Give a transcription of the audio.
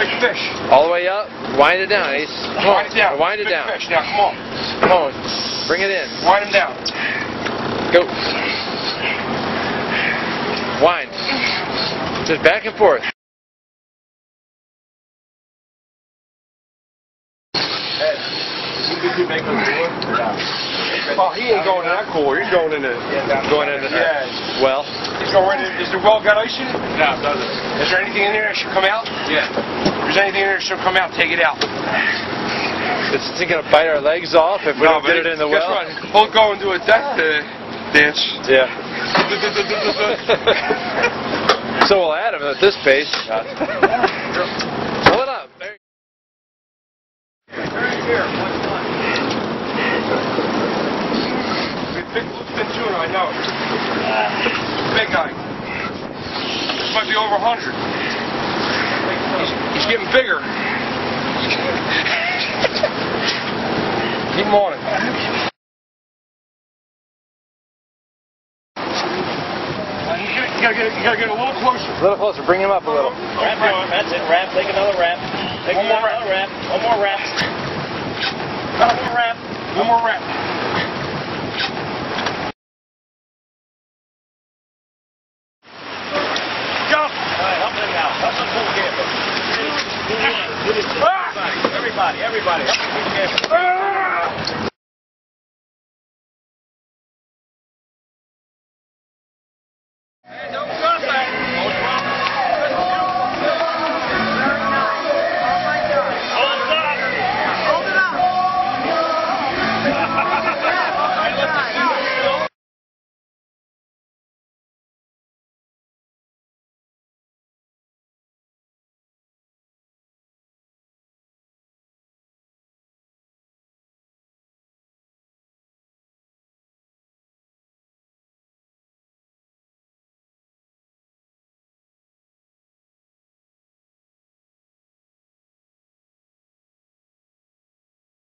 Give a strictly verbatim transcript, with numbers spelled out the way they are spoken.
big fish. All the way up. Wind it down, Ace. Come on. Wind it down. Wind it big down. Fish. Now, come on. Come on. Bring it in. Wind him down. Go. Wind. Just back and forth. Ed, did you make those cooler? No. Oh, he ain't going in that cooler. He's going in the... Going in the... Yeah. Well. He's going right in... Is the well got ice in it? No, it doesn't. Is there anything in there that should come out? Yeah. If there's anything in there that should come out, take it out. Is it going to bite our legs off if we No, don't get it in the guess well? Guess what? We'll go and do a death uh, dance. Yeah. So we'll add them at this pace. Pull it up. There. Here, one, one. Big Bluefin Tuna, I know. Big guy. This might be over a hundred. He's, he's getting bigger. Keep him on it. You gotta, get, you gotta get a little closer. A little closer. Bring him up a little. Wrap going. That's it. Wrap. Take another wrap. Take One more another wrap. One more wrap. One more wrap. One more wrap.